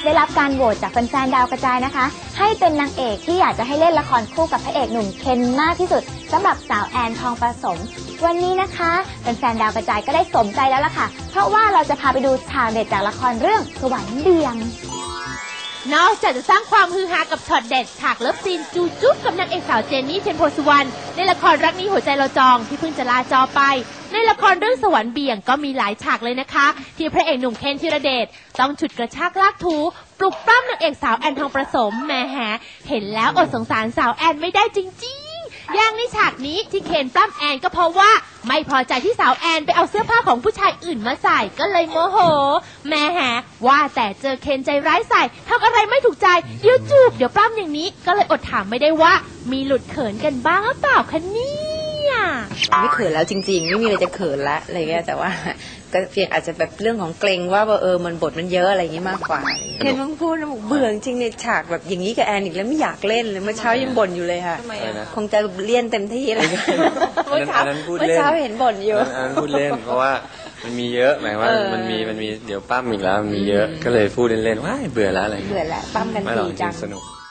ได้รับการโหวตจากแฟนๆดาวกระจายนะคะให้เป็นนางเอกที่อยากจะให้เล่นละครคู่กับพระเอกหนุ่มเคนมากที่สุดสำหรับสาวแอนทองประสมวันนี้นะคะแฟนๆดาวกระจายก็ได้สมใจแล้วล่ะค่ะเพราะว่าเราจะพาไปดูฉากเด็ดจากละครเรื่องสวรรค์เบี่ยงนอกจากจะสร้างความฮือฮากับช็อตเด็ดฉากเลิฟซีนจูจุ๊บกับนางเอกสาวเจนนี่เทียนโพสุวรรณในละครรักนี้หัวใจเราจองที่เพิ่งจะลาจอไปในละครเรื่องสวรรค์เบี่ยงก็มีหลายฉากเลยนะคะที่พระเอกหนุ่มเคนธีรเดชต้องฉุดกระชากลากถูปลุกปล้ำนางเอกสาวแอนทองประสมแหมเห็นแล้วอดสงสารสาวแอนไม่ได้จริงๆอย่างในฉากนี้ที่เคนปล้ำแอนก็เพราะว่าไม่พอใจที่สาวแอนไปเอาเสื้อผ้าของผู้ชายอื่นมาใส่ก็เลยโมโหแหมว่าแต่เจอเคนใจร้ายใส่ทำอะไรไม่ถูกใจเดี๋ยวจูบเดี๋ยวปล้ำอย่างนี้ก็เลยอดถามไม่ได้ว่ามีหลุดเขินกันบ้างหรือเปล่าคะเนี่ยไม่เขินแล้วจริงๆไม่มีอะไรจะเขินละอะไรเงี้ยแต่ว่าก็เพียงอาจจะแบบเรื่องของเกรงว่ามันบทมันเยอะอะไรอย่างงี้มากกว่าเห็นมึงพูดนะบอกเบื่อจริงในฉากแบบอย่างนี้กับแอนอีกแล้วไม่อยากเล่นเลยเมื่อเช้ายังบ่นอยู่เลยค่ะคงจะเลี่ยนเต็มที่เลยเมื่อเช้าเห็นบ่นอยู่อันนั้นพูดเล่นเพราะว่ามันมีเยอะหมายว่ามันมีเดี๋ยวปั้มอีกแล้วมันมีเยอะก็เลยพูดเล่นๆว่าเบื่อแล้วอะไรเบื่อแล้วปั้มกันดีจังสนุก